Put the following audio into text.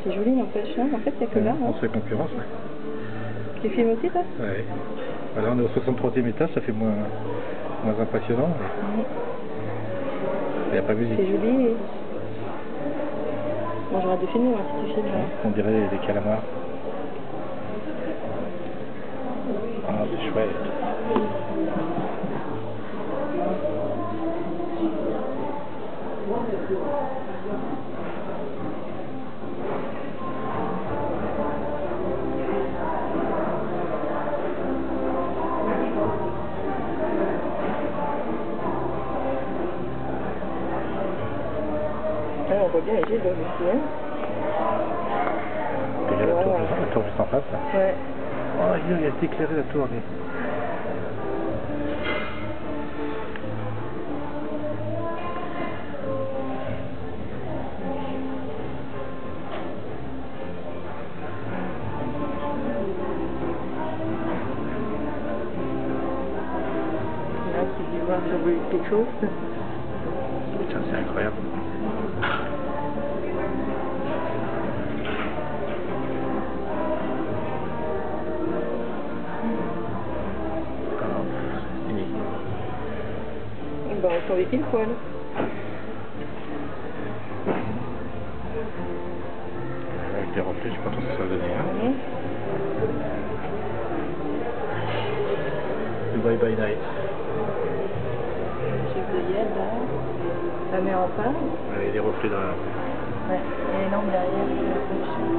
C'est joli n'empêche, hein. En fait, il n'y a que là. On Hein. se fait concurrence, ouais. Tu filmes aussi, toi? Ouais. Voilà, on est au 63e étage, ça fait moins impressionnant. Il n'y a pas musique. C'est joli. Bon, j'aurais dû filmer, moi, si tu filmes. On dirait des calamars. Ah, c'est chouette. On voit bien les jets d'eau aussi, hein. Il y a la tour juste en face, là. Ouais. Oh, il y a éclairé la tour, mais... Là, tu dis voir sur quelque chose. Tiens, c'est incroyable. Bah, on tombait pile poil. Avec des reflets, je sais pas trop ce que ça va donner. Hein. Le Bye Bye Night. Chef de Yed, là. La mer en face. Il y a des reflets dans la... Ouais, et les lampes derrière.